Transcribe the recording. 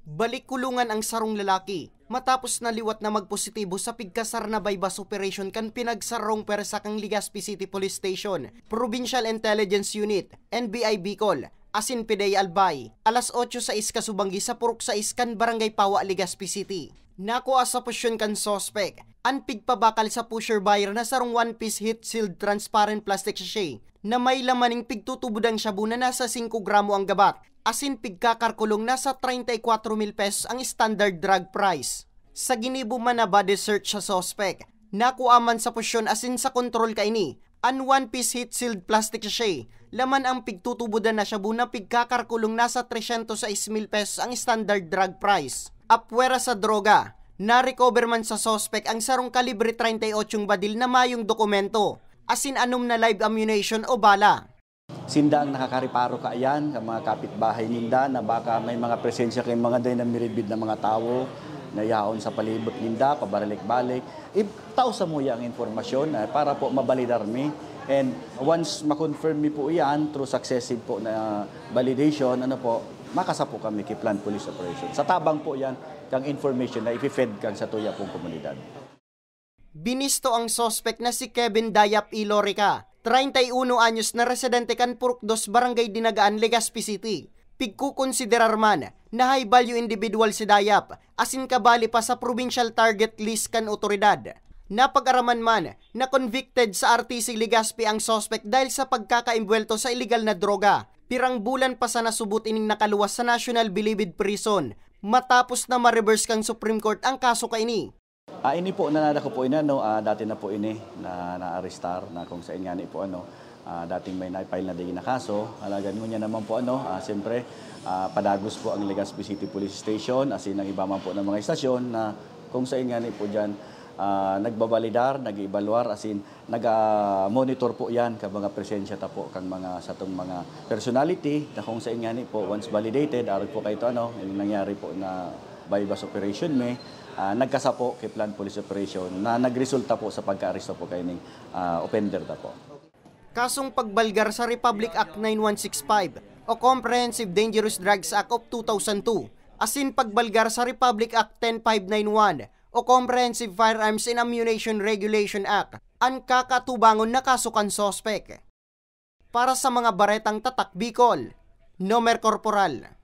Balik kulungan ang sarong lalaki matapos naliwat na magpositibo sa pigkasar na bypass operation kan pinagsarong persa kang Legazpi City Police Station, Provincial Intelligence Unit, NBI Bicol, asin Pidey Albay, alas 8:06 kasubanggi sa Purok 6 kan Barangay Pawa, Legazpi City. Nakuha sa posisyon kan sospek, ang pigpabakal sa pusher buyer na sarong one-piece heat-sealed transparent plastic sachet na may lamaning pigtutubudang shabu na nasa 5 gramo ang gabat, asin pigkakarkulong nasa 34,000 pesos ang standard drug price. Sa ginibo man na body search sa suspect, nakuha man sa posisyon asin sa kontrol kaini, ang one-piece heat-sealed plastic sachet, laman ang pigtutubudan na shabu na pigkakarkulong nasa 306,000 pesos ang standard drug price. Apwera sa droga, na-recover man sa suspect ang sarong kalibre 38 badil na mayong dokumento, asin anom na live ammunition o bala. Sinda ang nakakariparo kaayan sa mga kapitbahay ninda na baka may mga presensya kay mga day na miribid na mga tao na yaon sa palibot ninda, pabalik-balik. Tao sa muya ang informasyon para po mabalidar mi. And once ma-confirm mi po yan through successive po na validation, makasa po kami kay Plan Police Operation. Sa tabang po yan, kang information na ipi-fed kang sa tuya pong komunidad. Binisto ang suspect na si Kevin Dayap Ilorica, 31 anyos na residente kan Purok 2 Barangay Dinagaan, Legazpi City. Pigkukonsiderar man na high value individual si Dayap, asin kabali pa sa provincial target list kan otoridad. Napag-araman man na convicted sa RTC Legazpi ang suspect dahil sa pagkakaimbwelto sa illegal na droga. Pirang bulan pa sa nasubot ining nakaluwas sa National Bilibid Prison matapos na ma-reverse kang Supreme Court ang kaso kaini. Ini po nanada ko po dati na po na na-arrestar na kung saan nga ni po dating may na-file na din na kaso. Halagan mo niya naman po siyempre padagos po ang Legazpi City Police Station asin ang iba man po ng mga istasyon na kung saan nga ni po diyan nagbabalidar, nag-evaluar asin nag-monitor po yan kang mga presensya ta po kang mga satong mga personality na kung saan nga ni po once validated aron po kay yung nangyari po na bypass operation nagkasa po kay Plan Police Operation na nagresulta po sa pagka-aresto po kay ning offender ta po. Kasong pagbalgar sa Republic Act 9165 o Comprehensive Dangerous Drugs Act of 2002, asin pagbalgar sa Republic Act 10591 o Comprehensive Firearms and Ammunition Regulation Act, ang kakatubangon na kasukan sospek. Para sa mga baretang tatak Bicol, Nomer Corporal.